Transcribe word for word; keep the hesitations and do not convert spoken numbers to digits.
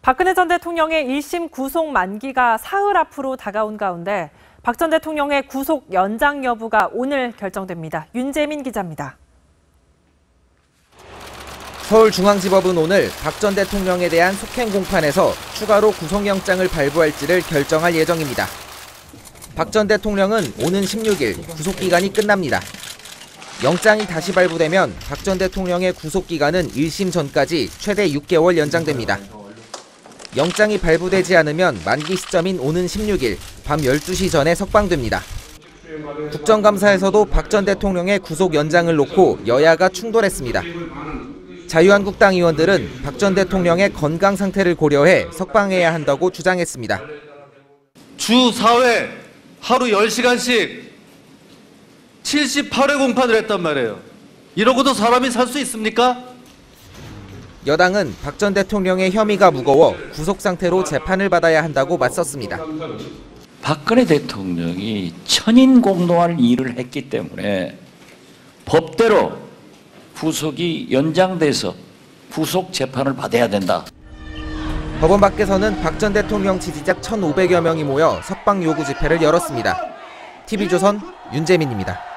박근혜 전 대통령의 일 심 구속 만기가 사흘 앞으로 다가온 가운데 박 전 대통령의 구속 연장 여부가 오늘 결정됩니다. 윤재민 기자입니다. 서울중앙지법은 오늘 박 전 대통령에 대한 속행 공판에서 추가로 구속영장을 발부할지를 결정할 예정입니다. 박 전 대통령은 오는 십육 일 구속기간이 끝납니다. 영장이 다시 발부되면 박 전 대통령의 구속기간은 일 심 전까지 최대 육 개월 연장됩니다. 영장이 발부되지 않으면 만기 시점인 오는 십육 일 밤 열두 시 전에 석방됩니다. 국정감사에서도 박 전 대통령의 구속 연장을 놓고 여야가 충돌했습니다. 자유한국당 의원들은 박 전 대통령의 건강 상태를 고려해 석방해야 한다고 주장했습니다. 주 사 회 하루 열 시간씩 칠십팔 회 공판을 했단 말이에요. 이러고도 사람이 살 수 있습니까? 여당은 박 전 대통령의 혐의가 무거워 구속 상태로 재판을 받아야 한다고 맞섰습니다. 박근혜 대통령이 천인공노할 일을 했기 때문에 법대로 구속이 연장돼서 구속 재판을 받아야 된다. 법원 밖에서는 박 전 대통령 지지자 천오백여 명이 모여 석방 요구 집회를 열었습니다. 티비조선 윤재민입니다.